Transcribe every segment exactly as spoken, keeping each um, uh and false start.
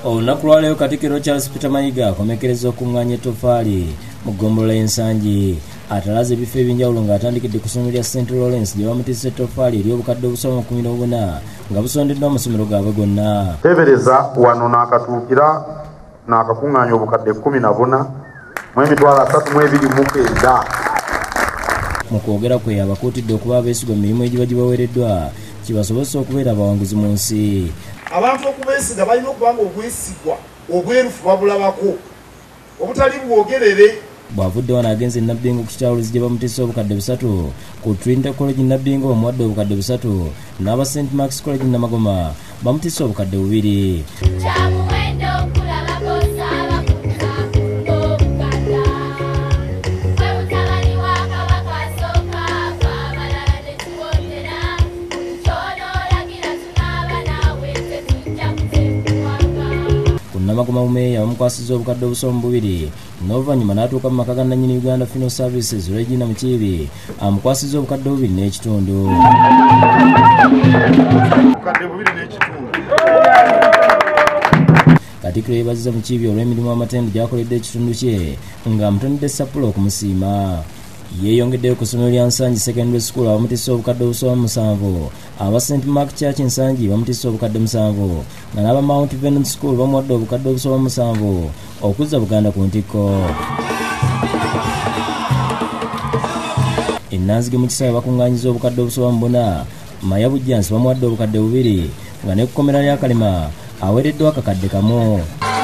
Olunaku lwa leero Katikkiro Charles Peter Mayiga akomekereza okuŋŋaanya ettoffaali mu ggombolola Nsangi. Atalaze ebifo ebyenjawulo ng'atandikidde ku ssomero lya Saint Lawrence gye bamutisse ettoffaali ery'obukadde obusoba mu kumi n'obuna nga busondeddwa amasomero gaabwe gonna. Teebereza wano n'akatuukira n'akakuŋŋaanya obukadde kkumi na buna mu emitwalo asatu mu ebiri mu kenda. Mu kwogera kwe abakuutidde okuba abeesigwa mu mirimu egiba gibaweereddwa kibasobozesa okubeera abawanguzi mu nsi. Abantu okubeesiga balina okuba nga obwesigwa obwerufu babulabako obutali bwogerere. Bw'avudde wano agenze e Nabbingo ku kitawuluzi gye bamutisse obukadde busatu ku Trinity College Nabbingo bamuwadde obukadde busatu n'aba Saint Mark's College Namagoma bamutisse obukadde bubiri. Namagoma mumeeya bamukwasizza obukadde obusoba bubiri n'oluvannyuma n'atuuka mu maka ga nannyini Uganda Funeral Services Regina Mukiibi amukwasizza obukadde bubiri n'ekitundu. Katikkiro yeebazizza Mukiibi olw'emirimu amatendo gy'akoledde ekitundu kye ng'amutonedde sappulo okumusiima. Yeeyongeddeyo ku ssomero lya Nsangi Secondary School abamutisse obukadde obusoba musanvu, aba Saint Mark Church Nsangi bamutisse obukadde musanvu nga n'aba Mount Vernon School bamuwadde obukadde obusoba musanvu okuzza Buganda ku ntikko. E Nanzige mu Kisawe bakuŋŋaanyiza obukadde obusoba mu buna, Maya Bujjansi bamuwadde obukadde bubiri nga ne ku kkomera lya Kalema aweereddwa akakadde kamu.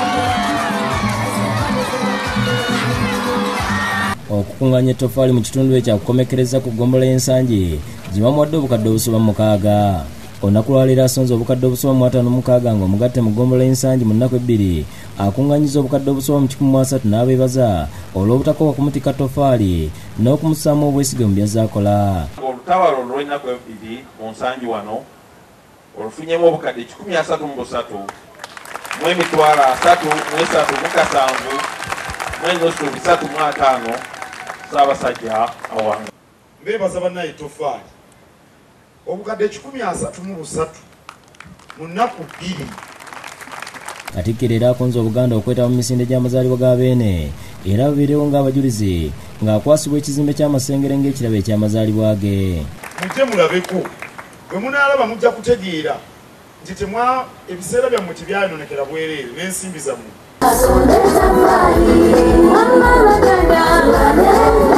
Okukuŋŋaanya ettoffaali mu kitundu ekyo akukomekereza ku ggombolola y'Ensangi gye bamuwadde obukadde obusoba mukaaga. Olunaku lwa leero asonze obukadde obusoba mu ataano mukaaga ng'omugatte mu ggombolola y'Ensangi mu nnaku ebbiri akuŋŋaanyiza obukadde obusoba mu kikumi mu asatu n'abeebaza olw'obutakoowa kumutikka ttoffaali n'okumusaamu obwesige mu byazze akola. Olutawalo olw'ennaku ebbiri mu Nsangi wano olufunyemu obukadde kikumi asatu mu busatu mu emitwalo asatu mu esatu mu kasanvu mu enusu bisatu mu ataano. Saabasajja awanga mbeebaza bannaye ettoffaali obukadde kikumi asatu mu busatu mu nnaku bbiri. Katikkiro era akunze Obuganda okwetaba mu misinde gy'amazaalibwa ga Beene era babeerewo ng'abajulizi ng'akwasibwa ekizimbe ky'amasengere ng'ekirabo eky'amazaalibwa ge. Mujje mulabeko bwe munaalaba mujja kutegeera nti temwa ebiseera byammwe tebyayonoonekera bwereere n'ensimbi zammwe. Basonze